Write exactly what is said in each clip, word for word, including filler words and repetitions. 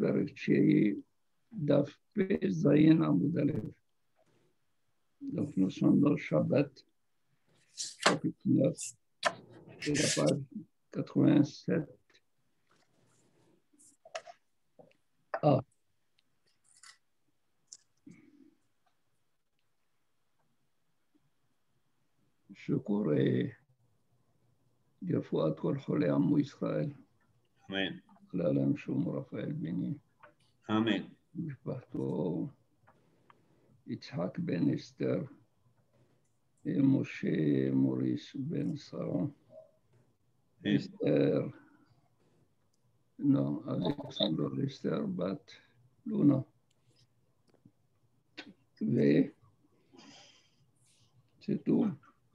פרק תשיעי, דף פזיין עמוד א'. Donc nous sommes dans le Shabbat, chapitre neuf, et la page quatre-vingt-sept. Ah. שוקור רפואת כל חולי עמו ישראל. אמן. כלל המשום רפאל בני. אמן. משפחתו יצחק בן אסתר, משה מוריס בן שרה, אסתר, לא, אלכסנדר אסתר בת לונה. ו... c'est tout.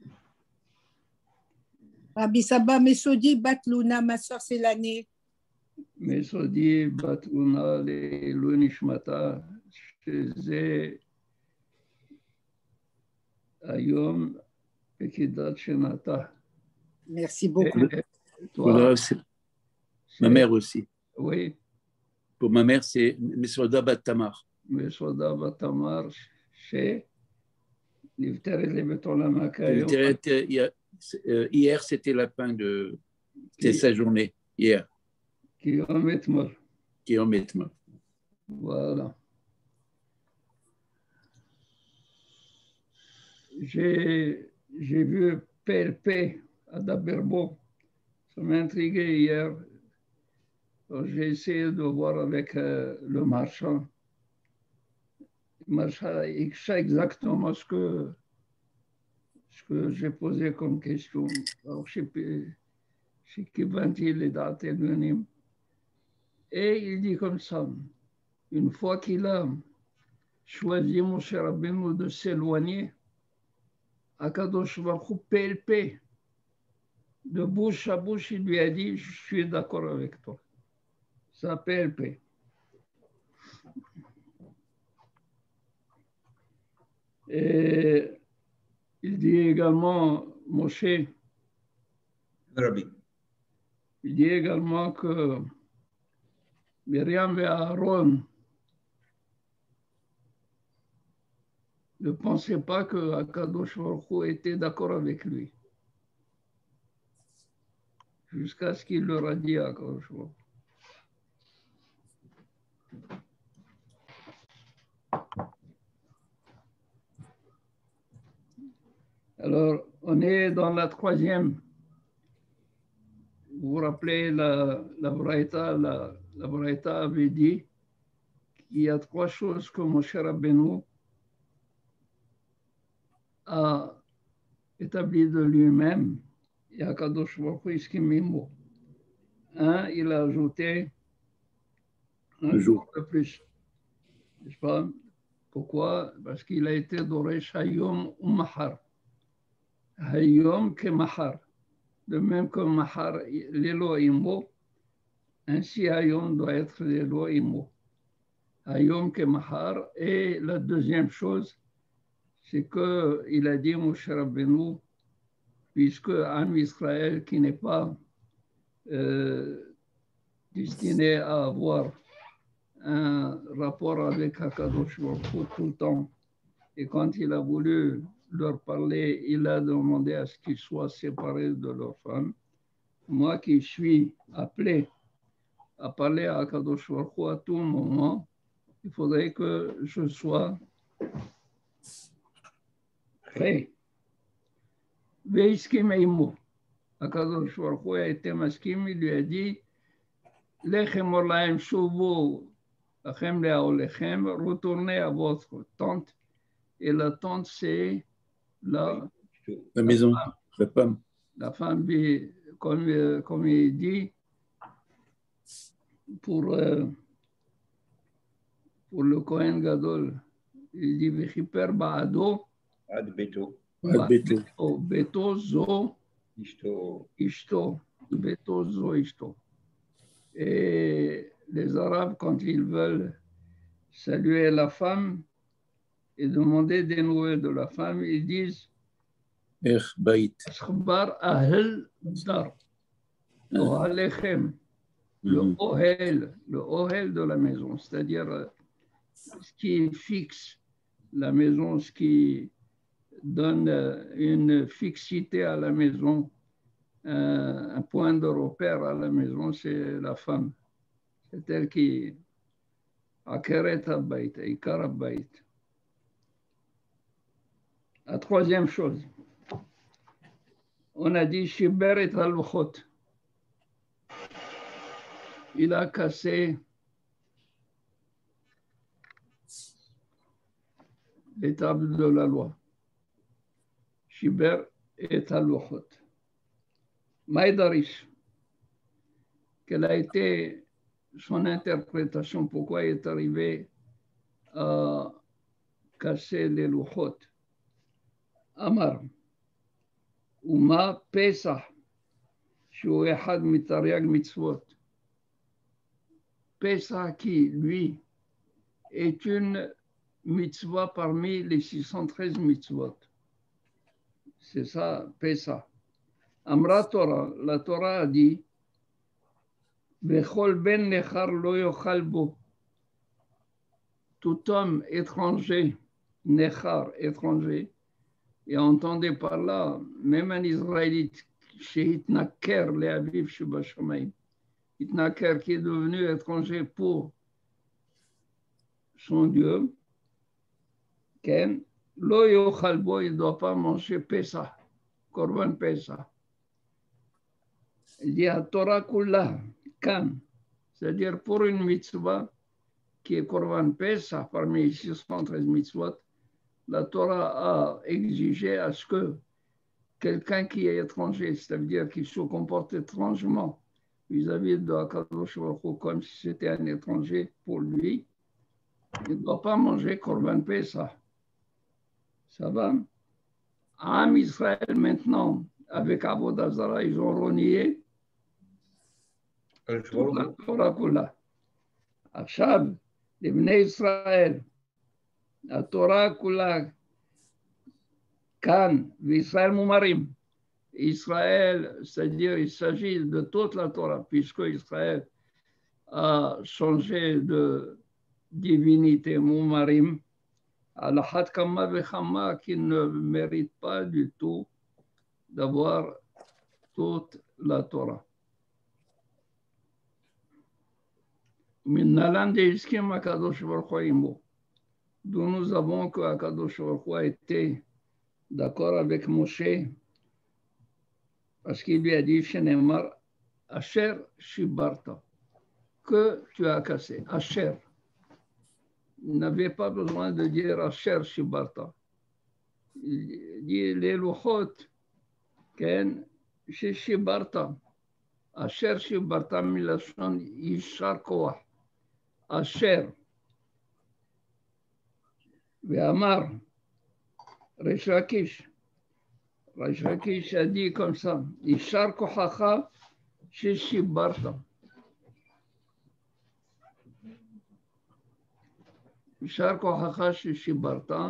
Rabbi Saba Mesodi bat Luna, ma soeur, c'est l'année. Mesodi bat Luna, le Nishmata, שזה היום פקידת שנתה. Merci beaucoup. Toi, ma mère aussi. Oui. Pour ma mère, c'est Mesoda Bat Tamar. Mesoda Bat Tamar, chez נפטרת לבית עולמה כיום. Hier, c'était la fin de c'était sa journée, hier. כיום אתמול. כיום אתמול. Voilà. J'ai, j'ai vu P L P à Daberbo. Ça m'a intrigué hier. Alors, j'ai essayé de voir avec euh, le marchand. Le marchand, il sait exactement ce que, ce que j'ai posé comme question. Alors, je sais qui ventile les dates et l'unime. Et il dit comme ça, une fois qu'il a choisi mon cher Rabbeinu de s'éloigner, Akadosh Baruch Hu, P L P, de bouche à bouche, il lui a dit, je suis d'accord avec toi. Ça, P L P. Et il dit également, Moshe, Rabbi. il dit également que Myriam et Aaron ne pensaient pas que Akadosh Baruch Hu était d'accord avec lui. Jusqu'à ce qu'il leur a dit à Akadosh Baruch Hu. Alors, on est dans la troisième. Vous vous rappelez, la, la Braïta, la, la Braïta avait dit qu'il y a trois choses que Moshe Rabbeinu a établi de lui-même et Akadosh Baruch Hu Iskimimo. Un, il a ajouté un jour de plus. N'est-ce pas? Pourquoi? Parce qu'il a été Doresh Hayom ou Mahar. Hayom que Mahar. De même que Mahar, l'Elohimo, ainsi Hayom doit être l'Elohimo. Hayom que Mahar. Et la deuxième chose, c'est qu'il a dit, Moshe Rabbeinu, puisque Am Israël qui n'est pas euh, destiné à avoir un rapport avec Akadosh Baruch Hu tout le temps, et quand il a voulu leur parler, il a demandé à ce qu'ils soient séparés de leurs femmes. Moi qui suis appelé à parler à Akadosh Baruch Hu à tout moment, il faudrait que je sois prêt. Veiskim Eimo. Akadosh Baruch Hu a été maskim, il lui a dit Lechem Olaim Shuvu Lachem Leaolechem, retournez à votre tente. Et la tente, c'est la, la maison, la femme. La femme, la femme comme, comme il dit, pour, euh, pour le Kohen Gadol, il dit Vechiper Ba'ado, Ad Beto. Ad Beto. Beto Zo Ishto. Ishto. Beto Zo Ishto. Et les Arabes, quand ils veulent saluer la femme et demander des nouvelles de la femme, ils disent Ech Bait. Akhbar Ahl Dar. Alechem. le Mhm. ohel, le ohel de la maison, c'est-à-dire euh, ce qui fixe la maison, ce qui donne euh, une fixité à la maison, euh, un point de repère à la maison, c'est la femme. C'est elle qui akeret habayit, ikar habayit. La troisième chose, on a dit shiber et haluchot. Il a cassé les tables de la loi. Shiber et haluchot. Maïdarish, quelle a été son interprétation, pourquoi il est arrivé à casser les luchot. Amar, Uma Pesach, שהוא אחד מתרי"ג מצוות. Pesach qui, lui, est une mitzvah parmi les six cent treize mitzvot. C'est ça, Pesach. Amra Torah, la Torah a dit, Vechol ben nechar lo yochal bo. Tout homme étranger, nechar, étranger, et entendez par là, même un Israélite, שהתנכר לאביו שבשמיים, התנכר qui est devenu étranger pour son Dieu, כן, לא יאכל בו, il ne doit pas manger Pesach, Korban Pesach. Il dit à Torah Kula, kan, c'est-à-dire pour une mitzvah qui est Korban Pesach parmi les six cent treize mitzvot, la Torah a exigé à ce que quelqu'un qui est étranger, c'est-à-dire qu'il se comporte étrangement vis-à-vis de Akadosh Baruch Hu, comme si c'était un étranger pour lui, il ne doit pas manger Korban Pesach. Ça va? Am Israël maintenant, avec Avodah Zarah, ils ont renié toute la Torah Kula. עכשיו, לבני ישראל, התורה כולה כאן, וישראל מומרים. Israël, c'est-à-dire il s'agit de toute la Torah, puisque Israël a changé de divinité, Moumarim, à la Had Kama Vechama, qui ne mérite pas du tout d'avoir toute la Torah. Minnalan de Iskim Akadosh Baruch Hu Imo, d'où nous avons que Akadosh Baruch Hu a été d'accord avec Moshe, parce qu'il lui a dit, Shenemar, Asher Shibarta, que tu as cassé, Asher. Il n'avait pas besoin de dire Asher Shibarta. Il dit les Luchot, Ken, Shibarta, Asher Shibarta Milashon Yishar Koach, Asher. Ve'amar, Resh Lakish. Resh Lakish a dit comme ça, Yishar Kochacha Shibarta. Yishar Kochacha Shibarta,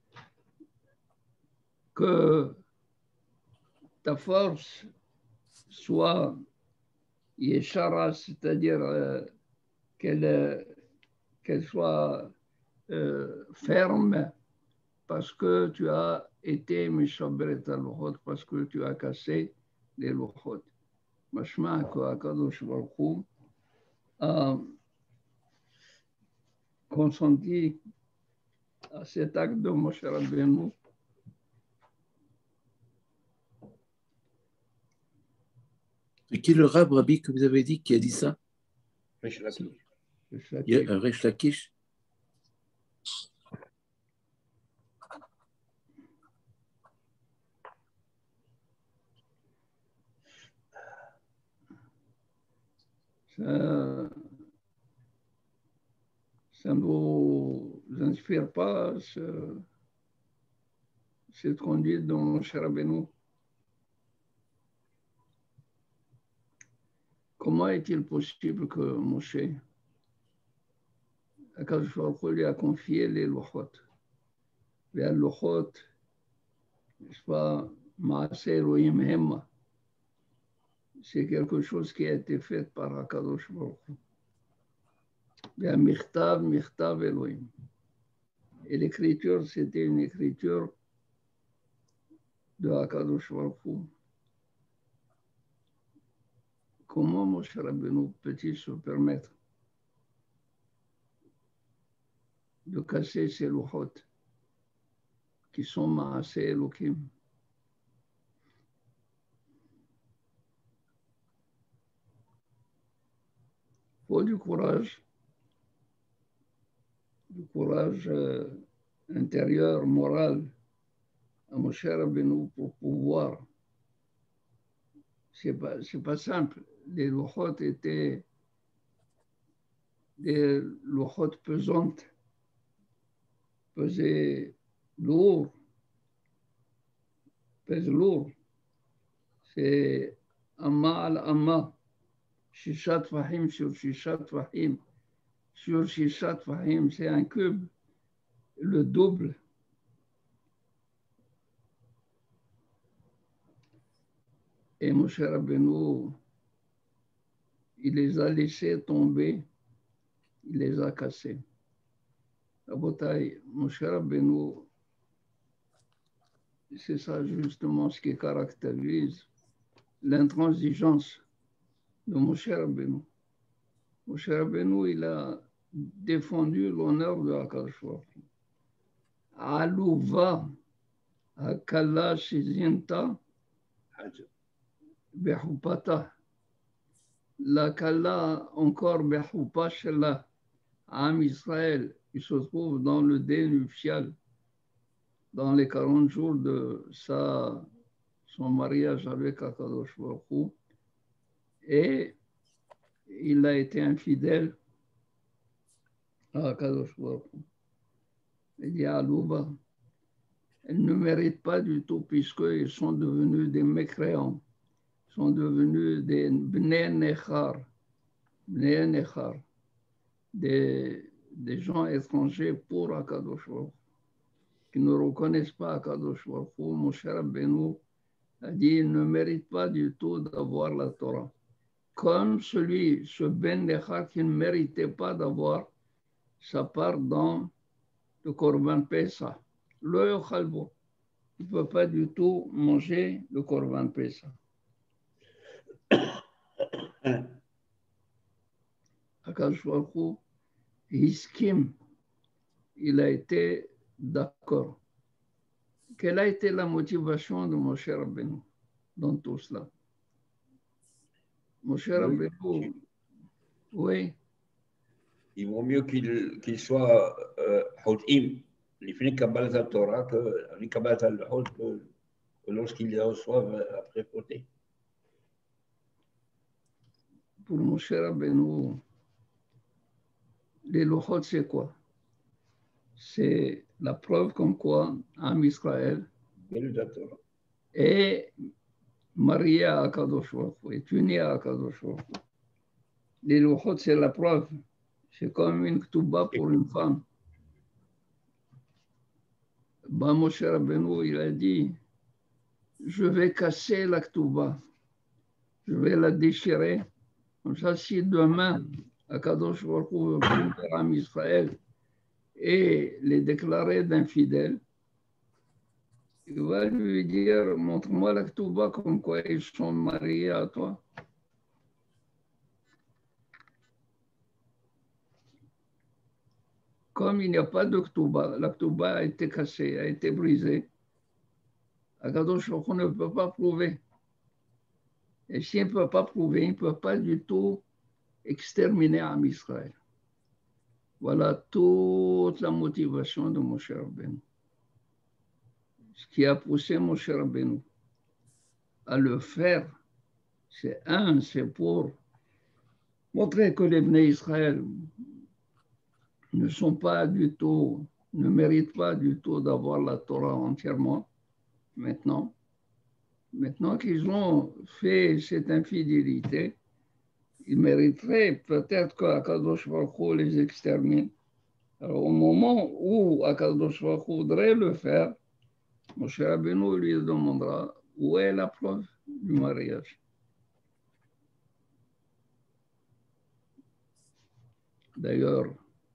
que ta force soit Yeshara, c'est-à-dire euh, qu'elle qu'elle soit euh, ferme, parce que tu as été Mishabret al-Luchot, parce que tu as cassé les Luchot. Mashma que Akadosh Baruch Hu a consenti à cet acte de Moshe Rabbeinu. Et qui est le rab, Rabbi, que vous avez dit, qui a dit ça? Resh Lakish. Il y a un Resh Lakish. Ça, ça ne vous inspire pas ce, cette conduite de Moshe Rabbeinu? Comment est-il possible que Moshe, Akadosh Baruch Hu lui a confié les Luchot? Les Luchot, n'est-ce pas, Maaseh Elohim Hemma. c'est quelque chose qui a été fait par Akadosh Baruch Hu. Michtav, Michtav Elohim. Et l'écriture, c'était une écriture de Akadosh Baruch Hu. Comment Moshe Rabbeinu peut-il se permettre de casser ces louchot qui sont Maaseh Elohim? Il faut du courage, du courage euh, intérieur, moral à Moshe Rabbeinu pour pouvoir. C'est pas, c'est pas simple. Les louchot étaient des louchot pesantes, pesaient lourd, pèse lourd. C'est Amma al-Amma, Shishat Fahim sur Shishat Fahim, sur Shishat Fahim, c'est un cube, le double. Et Moshe Rabbeinu, il les a laissés tomber, il les a cassés. Rabotai, Moshe Rabbeinu, c'est ça justement ce qui caractérise l'intransigeance de Moshe Rabbeinu. Moshe Rabbeinu, il a défendu l'honneur de Akadosh Baruch Hu. Alouva, Akala Shizinta, Behupata. La Kala, encore Behupa Shela, Am Israël, il se trouve dans le dé nuptial, dans les quarante jours de sa, son mariage avec Akadosh Baruch Hu, et il a été infidèle à Akadosh Baruch Hu. Il dit à Louba, elle ne mérite pas du tout puisqu'ils sont devenus des mécréants, sont devenus des Bnei Nechar, Bnei Nechar, des, des gens étrangers pour Akadosh Baruch Hu, qui ne reconnaissent pas Akadosh Baruch Hu. Moshe Rabbeinu a dit, il ne mérite pas du tout d'avoir la Torah. Comme celui, ce Ben Nechar qui ne méritait pas d'avoir sa part dans le Korban Pessah. Le Yochalbo, il ne peut pas du tout manger le Korban Pessah. Akadosh Baruch Hu, Hiskim, il a été d'accord. Quelle a été la motivation de Moshe Rabbeinu dans tout cela? Moshe Rabbeinu, oui. Il vaut mieux qu'il qu'il soit Hodim, il finit Kabbalat al-Torah, que Kabbalat al-Hod, que lorsqu'il les reçoivent après côté. Pour Moshe Rabbeinu, les Louchot, c'est quoi? C'est la preuve comme quoi, Am Israël est marié à Akadosh Baruch Hu, est uni à Akadosh Baruch Hu. Les Louchot, c'est la preuve. C'est comme une Ketouba pour une femme. Ben, Moshe Rabbeinu, il a dit, je vais casser la Ketouba, je vais la déchirer. Comme ça, si demain, Akadosh Baruch Hu veut prendre Am Israël et les déclarer d'infidèles, il va lui dire, montre-moi la Ketouba comme quoi ils sont mariés à toi. Comme il n'y a pas de Ketouba, la Ketouba a été cassée, a été brisée, Akadosh Baruch Hu ne peut pas prouver. Et s'il ne peut pas prouver, il ne peut pas du tout exterminer Am Israël. Voilà toute la motivation de Moshe Rabbeinu. Ce qui a poussé Moshe Rabbeinu à le faire, c'est un, c'est pour montrer que les Bnei Israël ne sont pas du tout, ne méritent pas du tout d'avoir la Torah entièrement, maintenant. Maintenant qu'ils ont fait cette infidélité, ils mériteraient peut-être qu'Akadosh Baruch Hu les extermine. Alors, au moment où Akadosh Baruch Hu voudrait le faire, Moshe Rabbeinu lui demandera où est la preuve du mariage. D'ailleurs,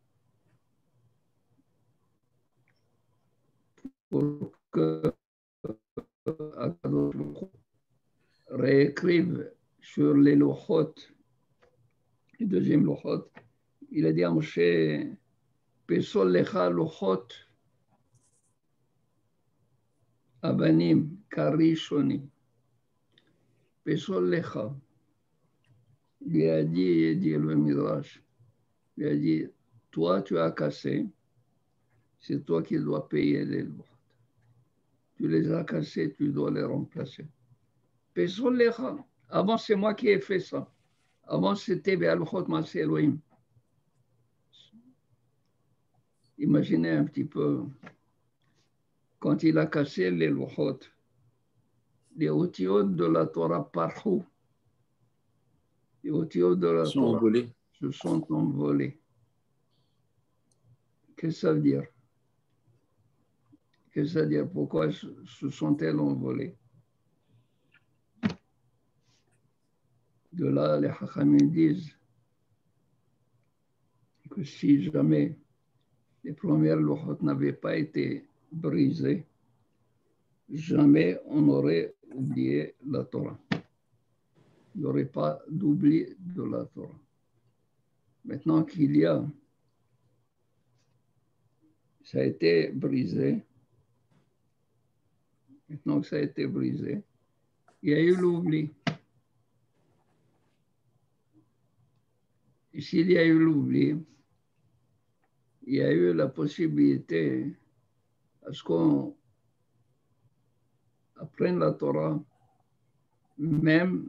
pour que Akadosh Baruch Hu réécrive sur les louchot, le deuxième louchot, il a dit à Moshe, Pesol lecha louchot abanim karishonim. Pesol lecha. Il lui a dit, il dit le Midrash, il lui a dit, toi tu as cassé, c'est toi qui dois payer les louchot. Tu les as cassés, tu dois les remplacer. Pesol lecha. Avant, c'est moi qui ai fait ça. Avant, c'était Be'aluchot Maaseh Elohim. Imaginez un petit peu, quand il a cassé les louchot, les outils de la Torah partout, les outils de la sont Torah envolés. se sont envolés. Qu'est-ce que ça veut dire? Qu'est-ce que ça veut dire? Pourquoi se sont-elles envolées? De là, les Chachamim disent que si jamais les premières louchot n'avaient pas été brisées, jamais on aurait oublié la Torah. Il n'y aurait pas d'oubli de la Torah. Maintenant qu'il y a, ça a été brisé, maintenant que ça a été brisé, il y a eu l'oubli. Et s'il y a eu l'oubli, il y a eu la possibilité à ce qu'on apprenne la Torah, même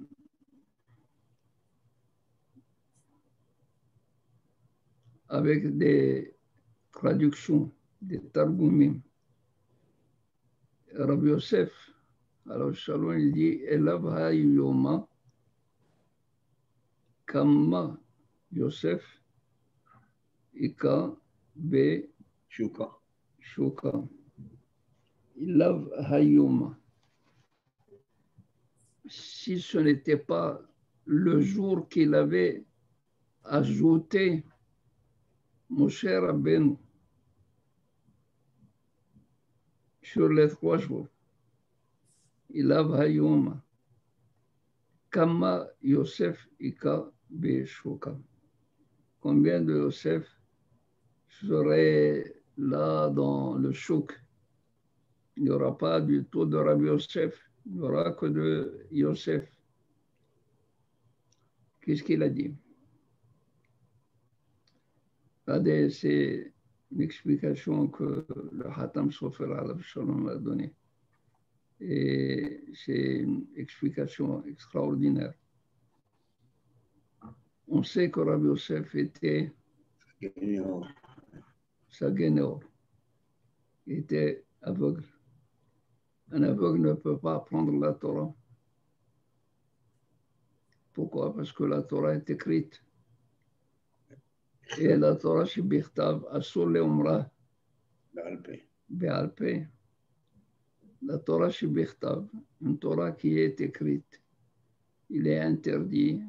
avec des traductions, des targumim. Rabbi Yosef, alors Shalom, il dit, Elav ha-yoma, Kamma Yosef, Ika, Be, Shuka. Shuka. Elav ha-yoma. Si ce n'était pas le jour qu'il avait ajouté Moshe Rabbeinu sur les trois jours, Elav ha-yoma, Kamma Yosef, Ika, Be, Shuka. Combien de Yosef serait là dans le chouk? Il n'y aura pas du tout de Rabbi Yosef, il n'y aura que de Yosef. Qu'est-ce qu'il a dit? C'est une explication que le Hatam Sofer Alav Shalom a donnée. Et c'est une explication extraordinaire. On sait que Rabbi Yosef était Sageneor. Il était aveugle. Un aveugle ne peut pas apprendre la Torah. Pourquoi? Parce que la Torah est écrite. Et la Torah chez Birtav, Asur Leomra, Be'alpe. La Torah chez Birtav, une Torah qui est écrite, il est interdit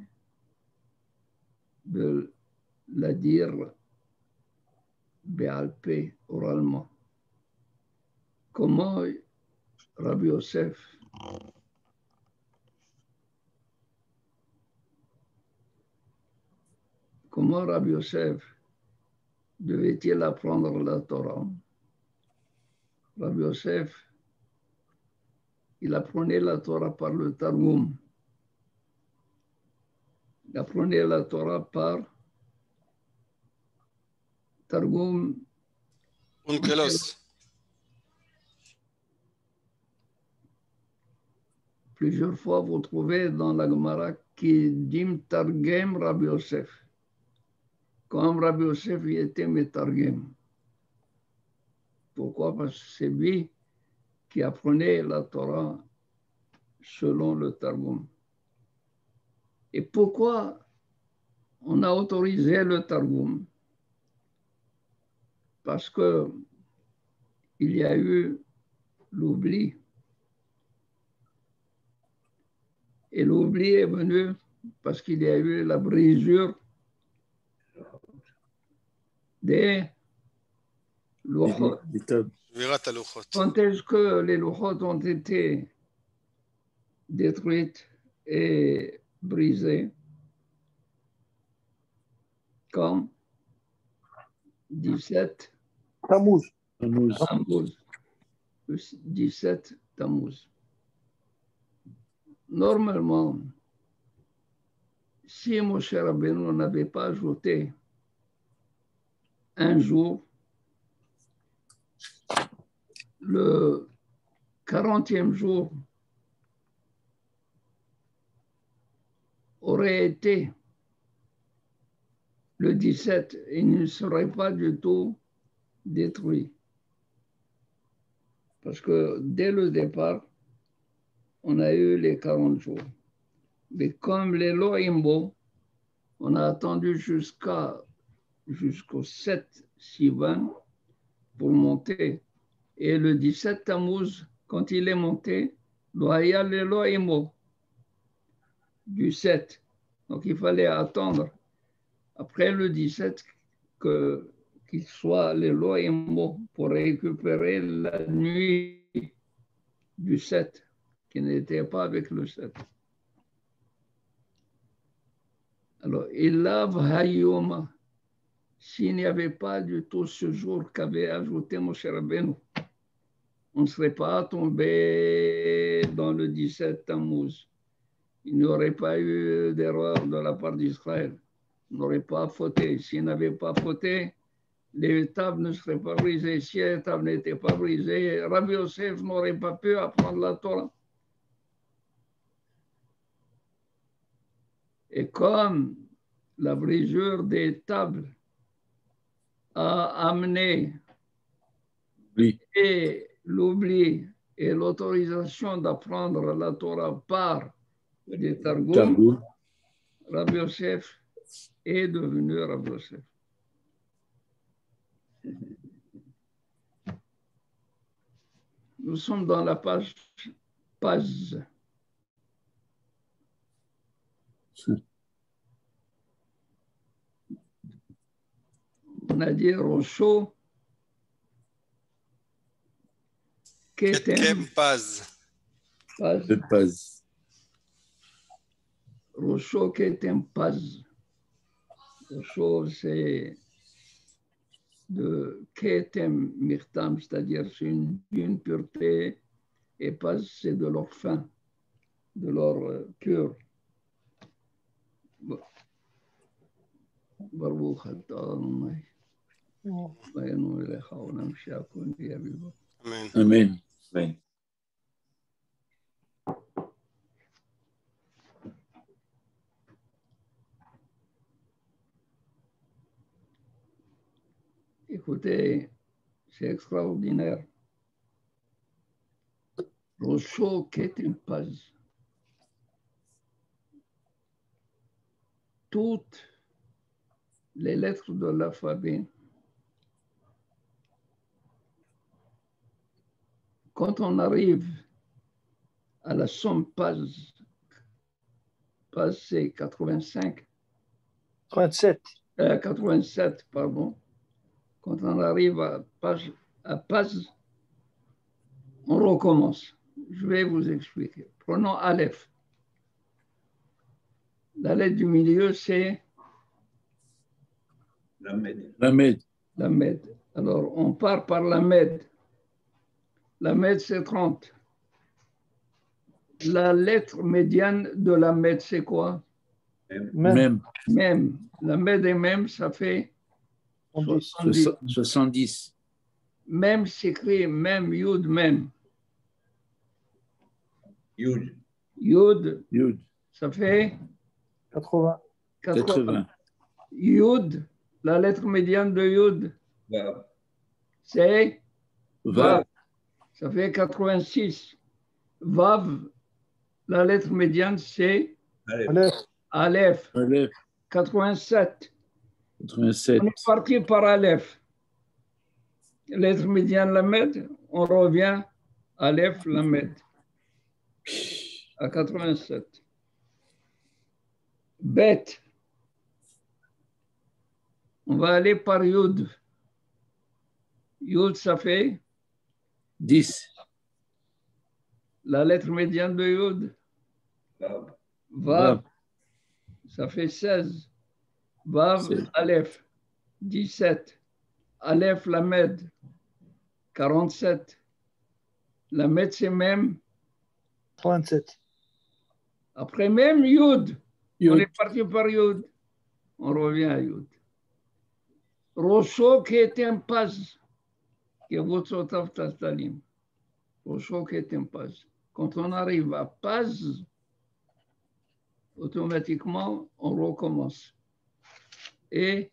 de la dire Be'alpe, oralement. Comment Rabbi Yosef Comment Rabbi Yosef devait-il apprendre la Torah? Rabbi Yosef, il apprenait la Torah par le Targum. Il apprenait la Torah par Targum. Onkelos. Plusieurs fois, vous trouvez dans la Gemara qui dit Targem Rabbi Yosef. Comme Rabbi Yosef, il était Metargem. Pourquoi? Parce que c'est lui qui apprenait la Torah selon le Targum. Et pourquoi on a autorisé le Targum? Parce que il y a eu l'oubli. Et l'oubli est venu parce qu'il y a eu la brisure des louchot. des tables. שבירת הלוחות. Quand est-ce que les louchot ont été détruites et brisées? Quand? dix-sept Tammuz. Tammuz. Tammuz. Le dix-sept Tammuz. Normalement, si Moshe Rabbeinu n'avait pas ajouté un jour, le quarantième jour aurait été le dix-sept et il ne serait pas du tout détruit. Parce que dès le départ, on a eu les quarante jours. Mais comme les Loimbo, on a attendu jusqu'à, jusqu'au sept Sivan pour monter. Et le dix-sept Tammuz, quand il est monté, il y a les Loimbo du sept. Donc il fallait attendre après le dix-sept que, qu'il soit les Loimbo pour récupérer la nuit du sept, qui n'était pas avec le sept. Alors, Ilav Hayoma, s'il n'y avait pas du tout ce jour qu'avait ajouté Moshe Rabbeinu, on ne serait pas tombé dans le dix-sept Tammuz. Il n'y aurait pas eu d'erreur de la part d'Israël. On n'aurait pas fauté. S'il n'avait pas fauté, les tables ne seraient pas brisées. Si les tables n'étaient pas brisées, Rabbi Yosef n'aurait pas pu apprendre la Torah. Et comme la brisure des tables a amené Oui. et l'oubli et l'autorisation d'apprendre la Torah par des Targum, Targum. Rabbi Yosef est devenu Rabbi Yosef. Nous sommes dans la page Paz. On a dit Rocho, Ketem, כתם פז. Paz, De Paz. Rocho, Ketem, Paz. Rocho, c'est de Ketem, Mirtam, c'est-à-dire c'est une, une pureté, et Paz, c'est de leur fin, de leur euh, pur. Baruch atah Adonai. Bayanu elecha olam she'akol yeh b'bo. אמן. Amen. Amen. Écoutez, c'est extraordinaire. Rocho Ketem Paz. Toutes les lettres de l'alphabet, quand on arrive à la somme Paz, Paz c'est quatre-vingt-cinq, trente-sept. euh, quatre-vingt-sept, pardon. Quand on arrive à Paz, à Paz, on recommence. Je vais vous expliquer. Prenons Aleph. La lettre du milieu, c'est La Med. La Med. la Med. Alors, on part par la Med. La Med, c'est trente. La lettre médiane de la Med, c'est quoi? Même. Même. Même. La Med et même, ça fait soixante-dix. soixante-dix. Même s'écrit même, Yud, même. Yud. Yud, Yud. ça fait quatre-vingts. quatre-vingts. Yud, la lettre médiane de Yud, Vav. c'est Vav. ça fait quatre-vingt-six. Vav, la lettre médiane, c'est Aleph. Aleph. Aleph, Aleph. quatre-vingt-sept. quatre-vingt-sept. On est parti par Aleph. Lettre médiane, la Med, on revient Aleph, la Med, à quatre-vingt-sept. Bet, On va aller par Yud. Yud, ça fait dix. la lettre médiane de Yud. Vav. Vav, ça fait seize. Vav, C'est- Aleph, dix-sept. Aleph, Lamed, quarante-sept. Lamed, c'est même. trente-sept. Après même Yud. On Yud. est parti par Yud. On revient à Yud. Rosho qui est un pas. Qui est votre taftalim. Rosho qui est un pas. Quand on arrive à Paz, automatiquement, on recommence. Et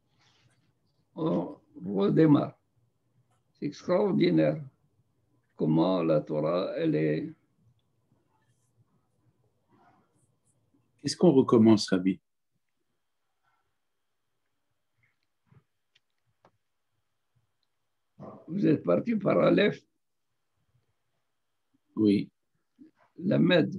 on redémarre. C'est extraordinaire comment la Torah, elle est... Qu'est-ce qu'on recommence, Rabbi? Vous êtes parti par Aleph, Oui. Lamed.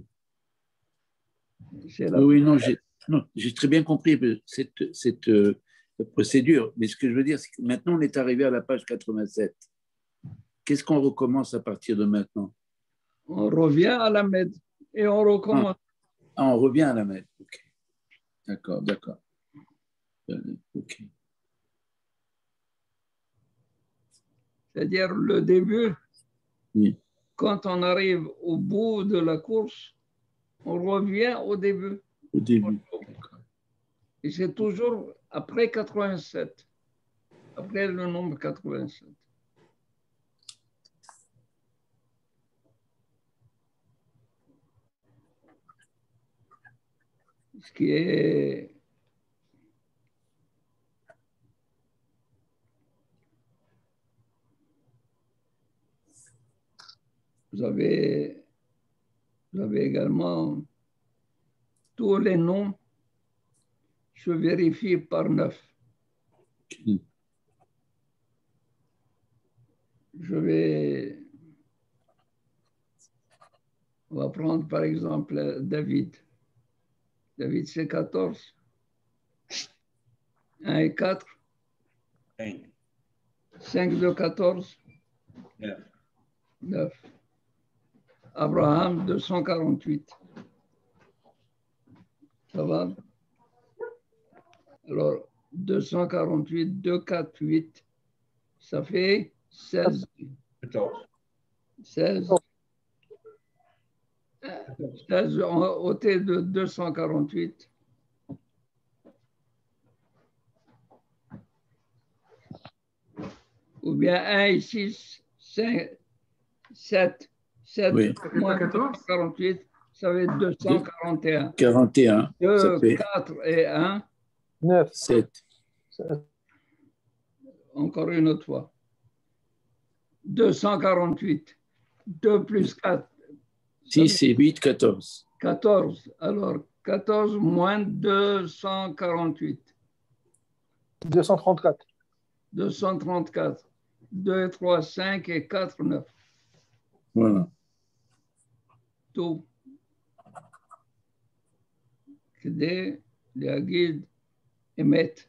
C'est la... Oui, oui, non, j'ai non, j'ai très bien compris cette, cette euh, procédure. Mais ce que je veux dire, c'est que maintenant, on est arrivé à la page quatre-vingt-sept. Qu'est-ce qu'on recommence à partir de maintenant? On revient à Lamed et on recommence. Ah, on revient à la mettre. Ok. D'accord, d'accord. Ok. C'est-à-dire le début, Oui. quand on arrive au bout de la course, on revient au début. Au début. D'accord. Et c'est toujours après quatre-vingt-sept, après le nombre quatre-vingt-sept. Ce qui est vous avez, vous avez également tous les noms, je vérifie par neuf. Ok. Je vais, on va prendre par exemple David. David, c'est quatorze. un et quatre. Cinq. cinq de quatorze. Neuf. neuf. Abraham, deux cent quarante-huit. Ça va? Alors, deux cent quarante-huit, deux cent quarante-huit, ça fait seize. Quatorze. seize. seize ôté de deux cent quarante-huit. Ou bien un et six, cinq, sept. sept Oui. moins deux cent quarante-huit, ça fait deux cent quarante et un. quarante et un. Ça deux, fait quatre et un, neuf. sept. encore une autre fois. deux cent quarante-huit. deux plus quatre. six et huit, quatorze. quatorze. Alors, quatorze moins deux cent quarante-huit. deux cent trente-quatre. deux cent trente-quatre. deux, trois, cinq et quatre, neuf. Voilà. Tout. כדי להגיד אמת.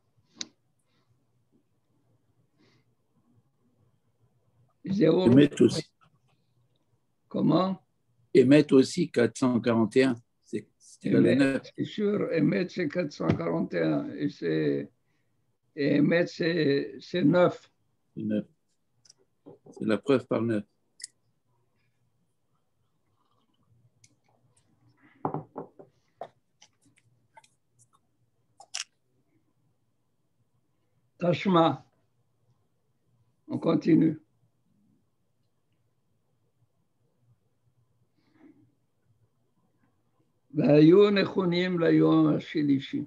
זהו. Emet aussi. Comment? Emet aussi, quatre cent quarante et un. C'est égal à neuf. C'est sûr, Emet, c'est quatre cent quarante et un. Et, c'est, et Emet, c'est, c'est neuf. C'est neuf. C'est la preuve par neuf. Tashma. On continue. והיו נכונים ליום השלישי.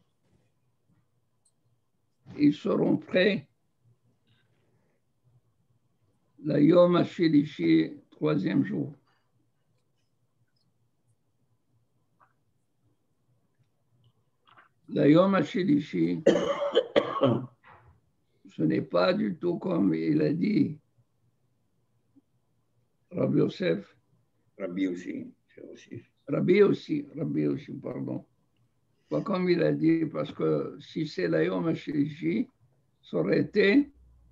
Ils seront prêts ליום השלישי, troisième jour. ליום השלישי, ce n'est pas du tout comme il a dit Rabbi Yosef. Rabbi aussi. C'est aussi. Rabbi aussi, Rabbi aussi, pardon. Pas comme il a dit, parce que si c'est la Yom HaShlishi, ça aurait été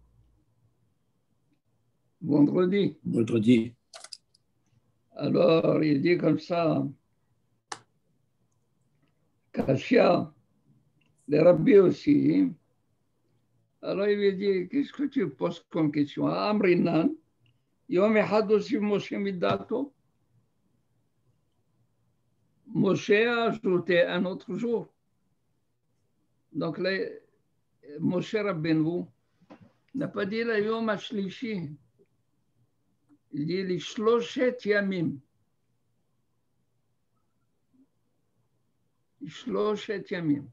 vendredi. Vendredi. Alors, il dit comme ça, Kashia, les rabbis aussi. Alors, il lui dit, qu'est-ce que tu poses comme question? Amrinan, Yom Echad aussi Moshe Midato. Moshe a ajouté un autre jour. Donc, là, Moshe Rabbeinu n'a pas dit la Yom HaShlishi. Il dit les Shloshet Yamim. Shloshet Yamim.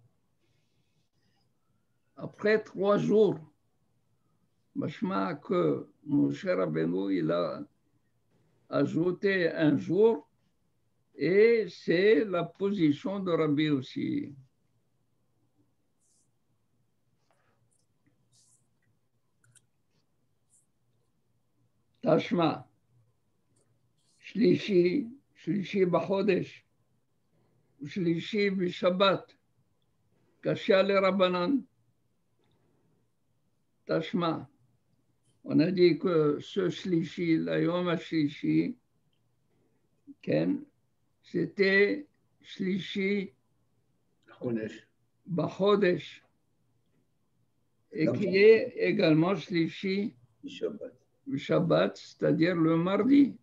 Après trois jours, machma que Moshe Rabbeinu, il a ajouté un jour et c'est la position de Rabbi aussi. Tashma, Shlishi, Shlishi Bachodesh, Shlishi Bishabbat, Kashia le Rabbanan. Tashma, on a dit que ce Shlishi, la Yom HaShlishi, c'était Shlishi Bachodesh, et qui est également Shlishi Shabbat, c'est-à-dire le mardi.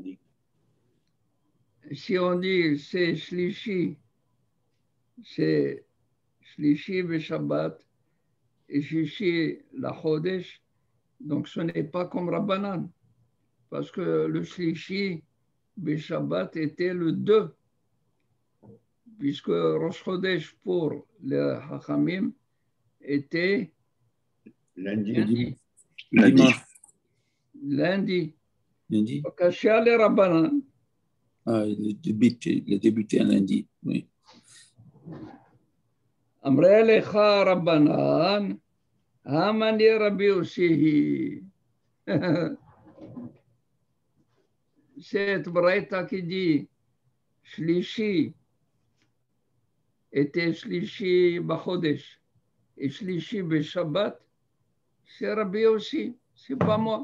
Si on dit c'est Shlishi, c'est Shlishi Shabbat et Shlishi la Chodesh, donc ce n'est pas comme Rabbanan, parce que le Shlishi Shabbat était le deux, puisque Rosh Chodesh pour les Hachamim était lundi. lundi. Lundi. Lundi. Lundi. Kashia le Rabbanan. Ah, il a débuté, il a débuté un lundi, oui. Amre lecha Rabbanan, Hamani Rabbi Yossi. Cette braïta qui dit Shlishi était Shlishi Bachodesh et Shlishi Beshabbat, c'est Rabbi Yossi, c'est pas moi.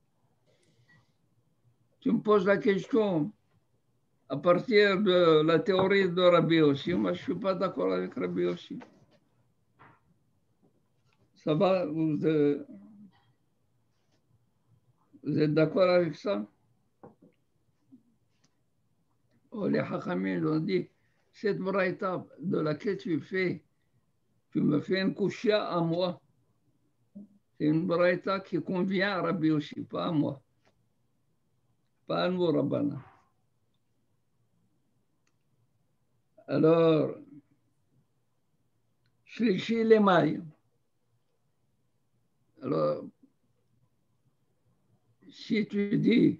Tu me poses la question à partir de la théorie de Rabbi Yossi, moi je ne suis pas d'accord avec Rabbi Yossi. Ça va, vous, euh, vous êtes d'accord avec ça? Oh, les Hachamim ont dit, cette braïta de laquelle tu fais, tu me fais une kouchia à moi. C'est une braïta qui convient à Rabbi Yossi, pas à moi. Pas à nous, Rabbana. Alors, Shlishi Lemay. Alors, si tu dis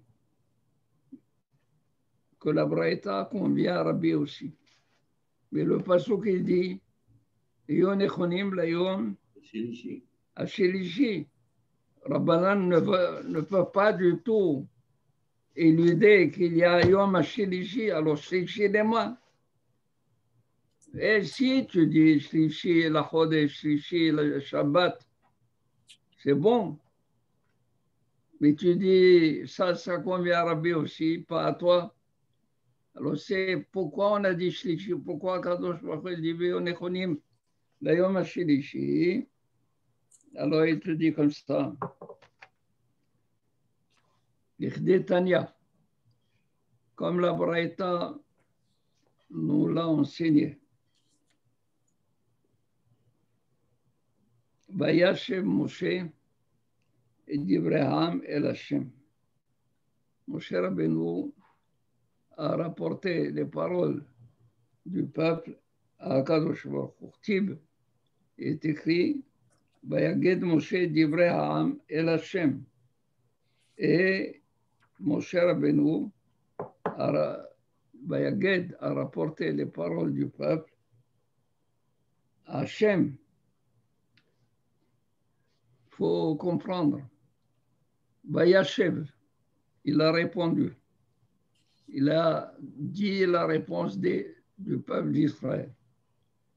que la braïta convient à Rabbi aussi, mais le pasuk il dit Yon echonim la yom Shlishi. Rabbanan ne veut, ne peut pas du tout éluder qu'il y a Yom Shlishi, alors Shlishi Lemay. Et si tu dis Shlishi la Chodesh, Shlishi le Shabbat, c'est bon. Mais tu dis, ça, ça convient à Rabbi aussi, pas à toi. Alors c'est pourquoi on a dit Shlishi, pourquoi Kadosh Baruch Hu dit on est konim la Yom HaShlishi. Alors il te dit comme ça. L'Ichdei Tanya, comme la Braïta nous l'a enseigné. Vayashem Moshe et d'Ibrahim el Hashem. Moshe Rabbeinu a rapporté les paroles du peuple à Kadosh Baruch Hu. Tib est écrit Vayaged Moshe d'Ibrahim el Hashem. Et Moshe Rabbeinu a, Vayaged a rapporté les paroles du peuple à Hashem. Il faut comprendre. Vayashev, il a répondu. Il a dit la réponse des, du peuple d'Israël.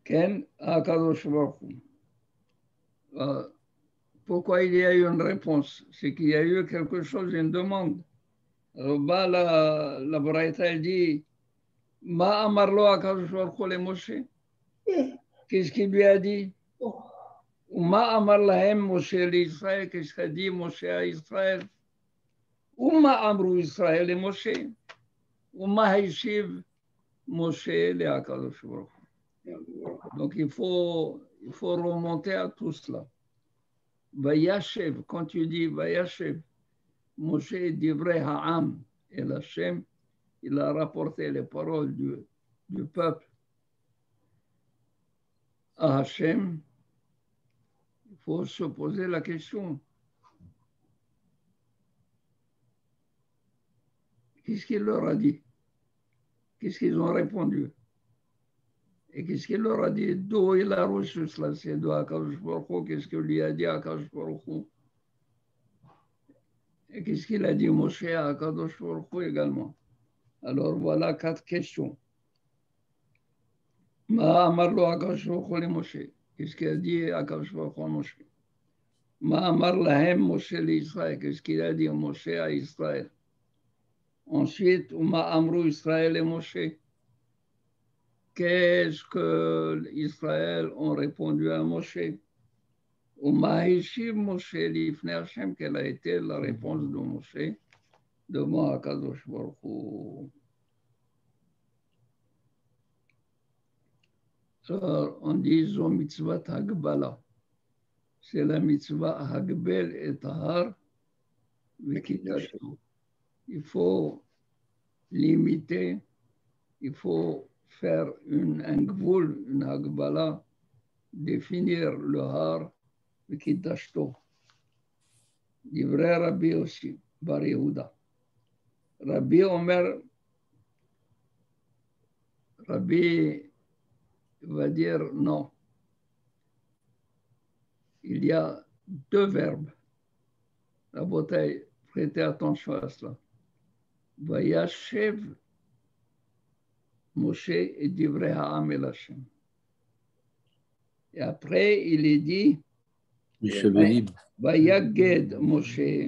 Ken Akadosh Baruch Hu. Euh, Pourquoi il y a eu une réponse? C'est qu'il y a eu quelque chose, une demande. Alors, bah, la, la Braïta, elle dit Ma amarlo Akadosh Baruch Hu le Moshe. Qu'est-ce qu'il lui a dit? Ma amar lahem Moshe l'Israël. Qu'est-ce qu'a dit Moshe à Israël? Uma amru Israël et Moshe. Uma haïshiv Moshe le Akadosh Baruch Hu. Donc, il faut, il faut remonter à tout cela. Vayashev, quand tu dis Vayashev, Moshe divrei ha'am, et Hachem, il a rapporté les paroles du, du peuple à Hachem. Il faut se poser la question. Qu'est-ce qu'il leur a dit? Qu'est-ce qu'ils ont répondu? Et qu'est-ce qu'il leur a dit? D'où il a reçu cela? C'est de Akadosh Baruch Hu. Qu'est-ce qu'il lui a dit à Akadosh Baruch Hu? Et qu'est-ce qu'il a dit Moshe à Akadosh Baruch Hu également? Alors voilà quatre questions. Ma amarlo Akadosh Baruch Hu le Moshe. Qu'est-ce qu'il a dit Akadosh Baruch Hu à Moshe? Ma amar lahem Moshe l'Israël. Qu'est-ce qu'il a dit Moshe à Israël? Ensuite, ma amru Israël et Moshe. Qu'est-ce que Israël ont répondu à Moshe? Ma hishiv Moshe l'ifnei Hashem. Quelle a été la réponse de Moshe devant Akadosh Baruch Hu? On dit zo mitzvah hagbala. C'est la mitzvah hagbel et tahar v'kidashto. Il faut limiter, il faut faire une, un gvoul, une hagbala, définir le har v'kidashto. Divrei Rabbi aussi, Bar Yehuda. Rabbi Omer, Rabbi va dire non. Il y a deux verbes. La bataille, prêtez attention à cela. Vayashev Moshe et divrei ha'am el Hashem. Et après, il est dit Vayaged Moshe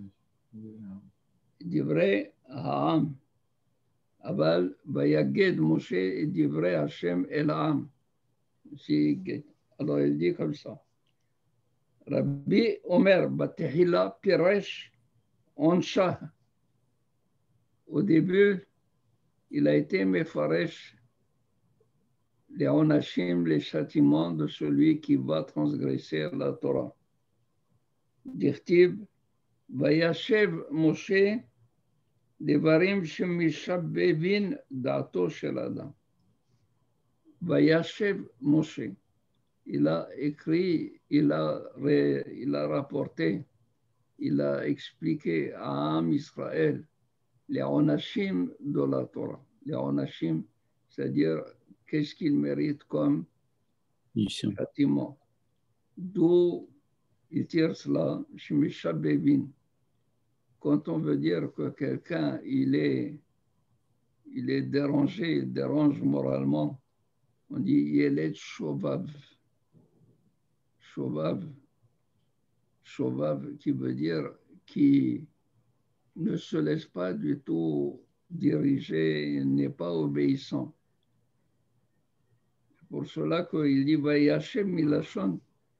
divrei ha'am. Aval Vayaged Moshe et divrei Hashem el ha'am. Alors, il dit comme ça. Rabbi Omer Batehila Piresh Onsha. Au début, il a été Mefaresh, les Onashim, les châtiments de celui qui va transgresser la Torah. Dirtib, Vayashev Moshe, Devarim Shemishabevin Dato Shel Adam. Vayashev Moshe. Il a écrit, il a, il a rapporté, il a expliqué à Am Israël les onashim de la Torah. Les onashim, c'est-à-dire qu'est-ce qu'il mérite comme châtiment. D'où il tire cela, Shemisha Bevin. Quand on veut dire que quelqu'un il est, il est dérangé, il dérange moralement, on dit Yeled Shovav. Shovav, Shovav qui veut dire qui ne se laisse pas du tout diriger, n'est pas obéissant. C'est pour cela qu'il dit Vayashem milashon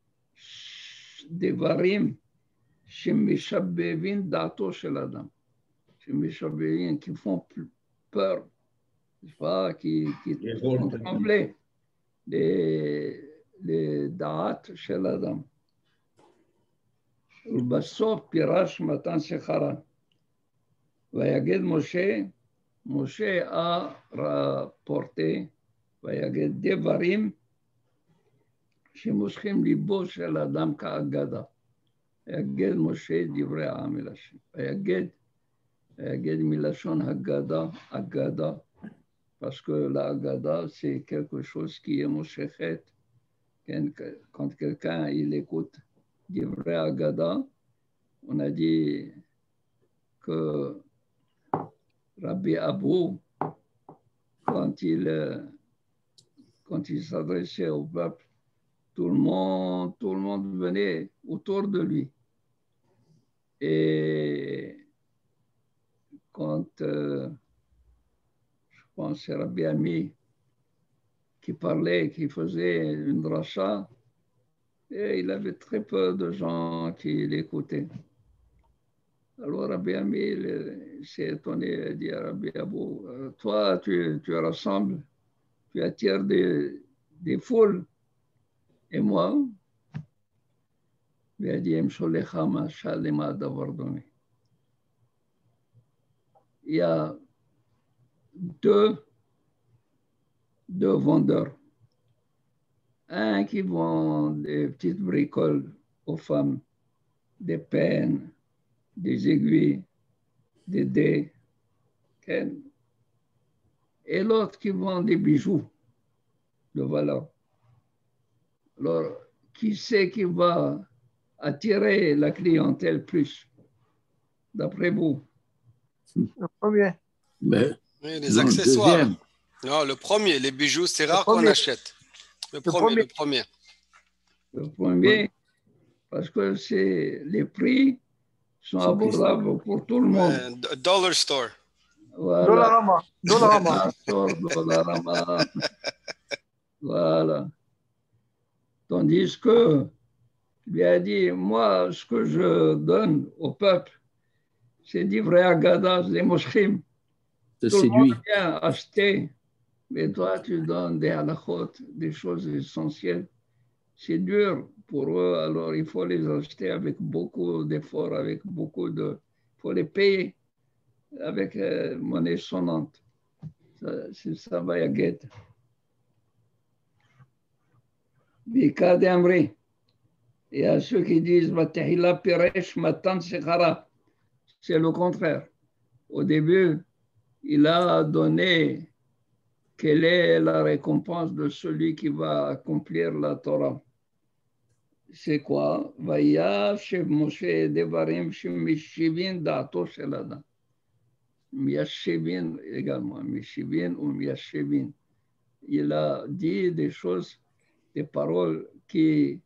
devarim shemishabevin dato shel adam. Shemishabevin qui font peur, pas qui, qui font trembler les les da'at shel adam. ובסוף פירש מתן שחרן. ויגד משה, משה a rapporté, ויגד דברים שמושכים ליבו של אדם כאגדה. ויגד משה דברי העם אל השם. ויגד, ויגד מלשון הגדה, אגדה, parce que la agada c'est quelque chose qui est moshechet. Quand quelqu'un il écoute Divrei Agada, on a dit que Rabbi Abou, quand il, quand il s'adressait au peuple, tout le monde, tout le monde venait autour de lui. Et quand, euh, je pense, c'est Rabbi Ami qui parlait, qui faisait une dracha, et il avait très peu de gens qui l'écoutaient. Alors Rabbi Ami s'est étonné et dit à Rabbi Abou, toi, tu, tu rassembles, tu attires des, des foules, et moi, il a dit, il y a deux, deux vendeurs. Un qui vend des petites bricoles aux femmes, des peines, des aiguilles, des dés, et l'autre qui vend des bijoux de valeur. Alors, qui c'est qui va attirer la clientèle plus, d'après vous? Le premier. Ben, Oui, les non, le accessoires. deuxième. Non, le premier, les bijoux, c'est rare premier. qu'on achète. Le, Le premier, premier. le premier. Le premier, parce que c'est, les prix sont abordables pour tout le monde. Euh, d- dollar store. Voilà. Dollarama. Dollarama. Astor, Dollarama. Voilà. Tandis que, lui a dit, moi, ce que je donne au peuple, c'est des vrais agadas, des moshkim. Ça Tout le monde séduit. vient acheter, mais toi, tu donnes des halachot, des choses essentielles. C'est dur pour eux, alors il faut les acheter avec beaucoup d'efforts, avec beaucoup de... Il faut les payer avec euh, monnaie sonnante. Ça, c'est ça, va y a guette. Bika d'Amri. Il y a ceux qui disent Vatahila Piresh Matan Sekhara. C'est le contraire. Au début, il a donné quelle est la récompense de celui qui va accomplir la Torah. C'est quoi? Vaya chez Moshe Devarim chez Mishivin Dato Shelada. Miyashivin également, Mishivin ou Miyashivin. Il a dit des choses, des paroles qui,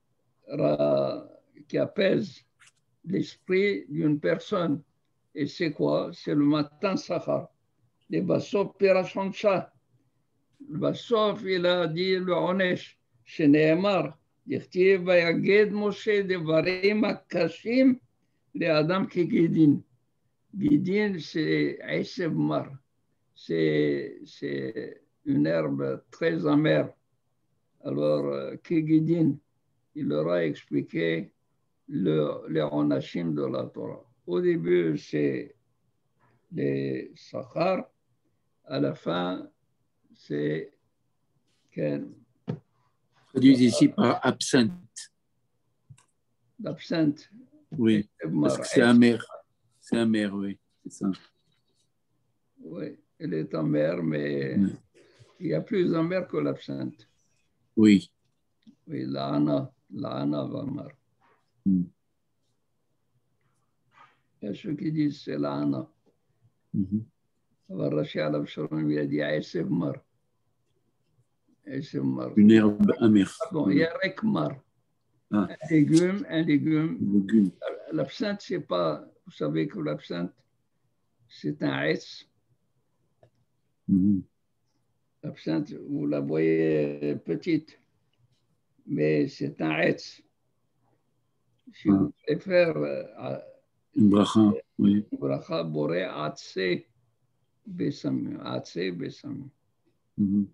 qui apaisent l'esprit d'une personne. Et c'est quoi? C'est le matin Sachar. Les Bassof Pirachoncha. Le Bassof, il a dit le Onesh, chez Nehemar. יכתיב ויגד משה דברים הקשים לאדם כגידין. גידין c'est עשב מר, c'est, c'est une herbe très amère. Alors, כגידין, il leur a expliqué le, les onashim de la Torah. Au début, c'est les sakhar, à la fin, c'est quel Traduit ici par absinthe. l'absinthe. Oui, parce que c'est amer. C'est amer, oui, c'est ça. Oui, elle est amère, mais oui. Il y a plus amer que l'absinthe. Oui. Oui, l'ana, l'ana va amère. Mm. Il y a ceux qui disent c'est l'ana. Mm-hmm. Rashi al-Absharon lui a dit Aïsef mar. Aïsef mar. Une herbe amère. Pardon, il y a rekmar. Ah. Un légume, un légume. légume. L'absinthe, c'est pas, vous savez que l'absinthe, c'est un aïs. Mm-hmm. L'absinthe, vous la voyez petite, mais c'est un aïs. Si ah. vous voulez faire euh, une bracha, oui. Une bracha, boré, atse, besami, atse, besami. Mm-hmm.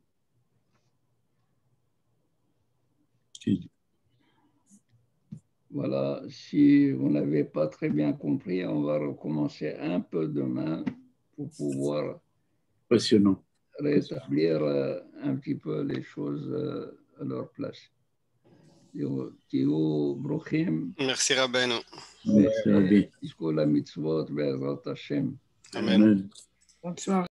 Okay. Voilà, si vous n'avez pas très bien compris, on va recommencer un peu demain pour pouvoir Passionnant. rétablir euh, un petit peu les choses euh, à leur place. Tihou Bruchim. Merci Rabbeinu. Merci Rabbi. Jusqu'au la mitzvot, Be'ezrat Hashem. Amen. Bonsoir.